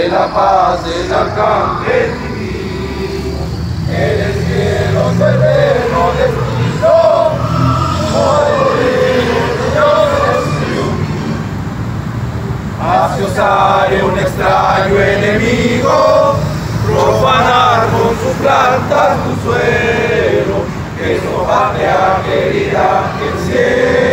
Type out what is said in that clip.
de la paz del arcángel divino. En el cielo su eterno destino, hacia osare un extraño enemigo, profanar con sus plantas tu suelo, que es tu patria querida, que el cielo